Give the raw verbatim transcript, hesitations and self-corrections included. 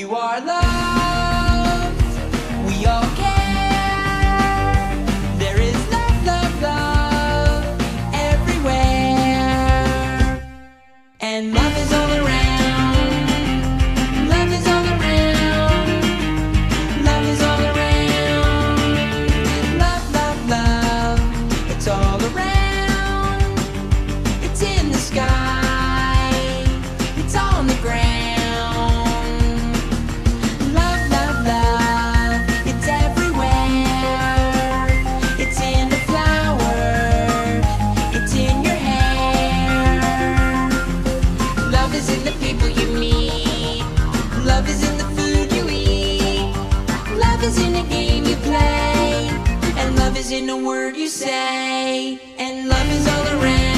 You are loved, we all care. There is love, love, love everywhere. And love is all around. Love is all around. Love is all around. Love, love, love. It's all around. It's in the sky. It's on the ground. In a word you say, and love is all around.